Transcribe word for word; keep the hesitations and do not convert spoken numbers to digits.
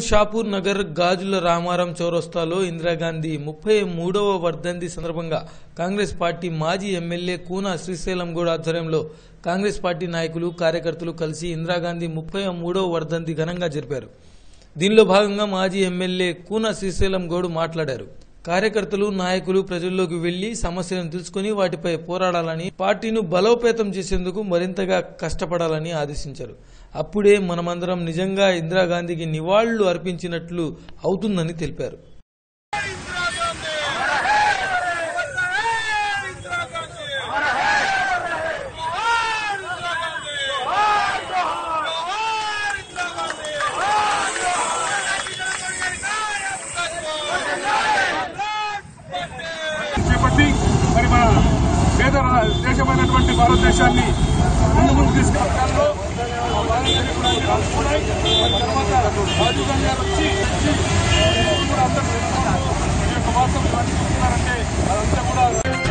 షాపూర్ నగర్ గాజుల రామారం చౌరస్తాలో ఇందిరాగాంధీ ముప్పై మూడవ వర్ధంతి సందర్భంగా కాంగ్రెస్ పార్టీ మాజీ ఎమ్మెల్యే కూన శ్రీశైలం గౌడ్ ఆధ్వర్యంలో కాంగ్రెస్ పార్టీ నాయకులు కార్యకర్తలు కలిసి ఇందిరాగాంధీ ముప్పై మూడవ వర్ధంతి ఘనంగా జరిపారు. దీనిలో భాగంగా మాజీ ఎమ్మెల్యే కూన శ్రీశైలం గౌడ్ మాట్లాడారు. కార్యకర్తలు నాయకులు ప్రజల్లోకి వెళ్లి సమస్యలను తెలుసుకుని వాటిపై పోరాడాలని, పార్టీని బలోపేతం చేసేందుకు మరింతగా కష్టపడాలని ఆదేశించారు. అప్పుడే మనమందరం నిజంగా ఇందిరాగాంధీకి నివాళులు అర్పించినట్లు అవుతుందని తెలిపారు. మరి మన పేద దేశమైనటువంటి భారతదేశాన్ని ముందు ముందు తీసుకెళ్లడంలో తర్వాత రాజీవ్ గాంధీ గారు వచ్చి కూడా అందరూ ఈ యొక్క వార్తలు పంచుకుంటున్నారంటే అదంతా కూడా